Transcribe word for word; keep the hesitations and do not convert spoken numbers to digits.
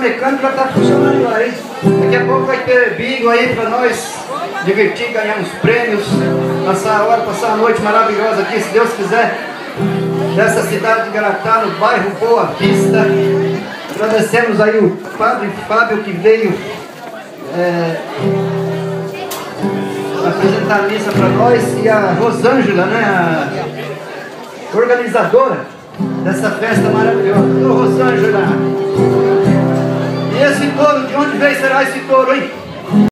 mecânico já está funcionando lá, hein? Daqui a pouco vai ter bingo aí para nós divertir, ganhar uns prêmios, passar a hora, passar a noite maravilhosa aqui, se Deus quiser, dessa cidade de Garatá, no bairro Boa Vista. Agradecemos aí o Padre Fábio que veio é, apresentar a missa para nós, e a Rosângela, né, a organizadora dessa festa maravilhosa. Ô Rosângela, e esse touro, de onde veio será esse touro, hein?